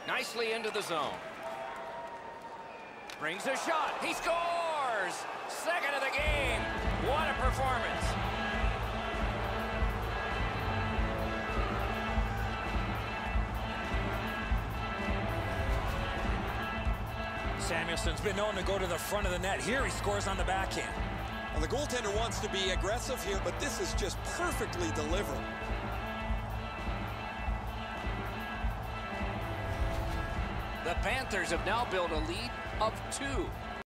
Nicely into the zone. Brings a shot. He scores! Second of the game. What a performance. Samuelson's been known to go to the front of the net. Here he scores on the backhand. Well, the goaltender wants to be aggressive here, but this is just perfectly delivered. The Panthers have now built a lead of 2.